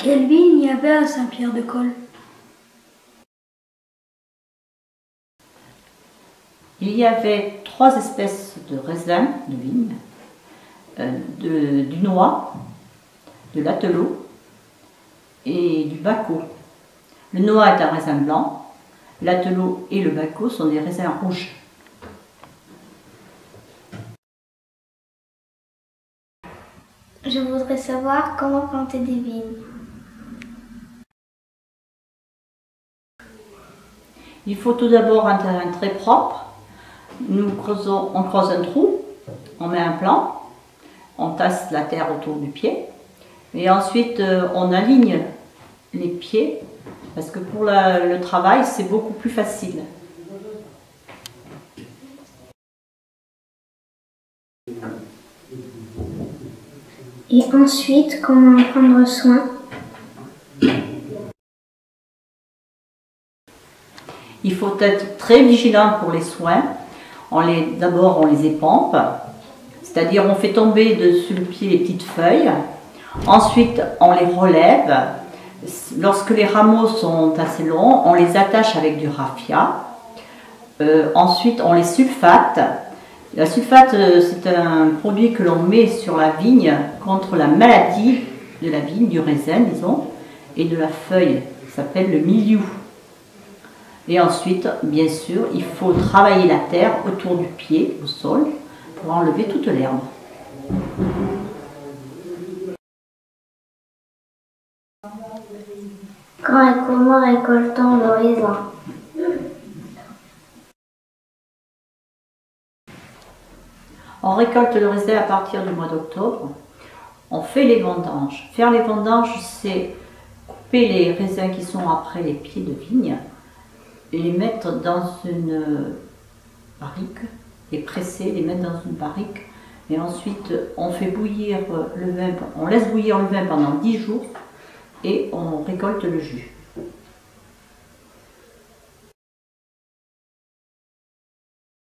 Quelle vigne il y avait à Saint-Pierre-de-Col? Il y avait 3 espèces de raisins de vigne, du noix, de l'atelot et du bacco. Le noix est un raisin blanc, l'atelot et le bacco sont des raisins rouges. Je voudrais savoir comment planter des vignes. Il faut tout d'abord un terrain très propre. On creuse un trou, on met un plan, on tasse la terre autour du pied et ensuite on aligne les pieds parce que pour le travail c'est beaucoup plus facile. Et ensuite, comment en prendre soin? Il faut être très vigilant pour les soins. D'abord on les épampe, c'est-à-dire on fait tomber dessus le pied les petites feuilles. Ensuite on les relève. Lorsque les rameaux sont assez longs, on les attache avec du raffia. Ensuite on les sulfate. La sulfate, c'est un produit que l'on met sur la vigne contre la maladie de la vigne, du raisin, disons, et de la feuille. Ça s'appelle le mildiou. Et ensuite, bien sûr, il faut travailler la terre autour du pied, au sol, pour enlever toute l'herbe. Quand et comment récoltons le raisin? On récolte le raisin à partir du mois d'octobre. On fait les vendanges. Faire les vendanges, c'est couper les raisins qui sont après les pieds de vigne, les mettre dans une barrique, les presser, les mettre dans une barrique. Et ensuite, on fait bouillir le vin, on laisse bouillir le vin pendant 10 jours et on récolte le jus.